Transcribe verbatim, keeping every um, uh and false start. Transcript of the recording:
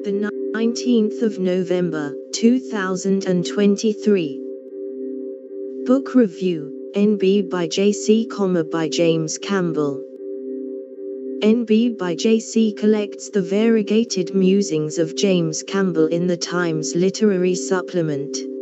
the nineteenth of November, two thousand twenty-three. Book Review, N B by J C, by James Campbell. N B by J C collects the variegated musings of James Campbell in the Times Literary Supplement.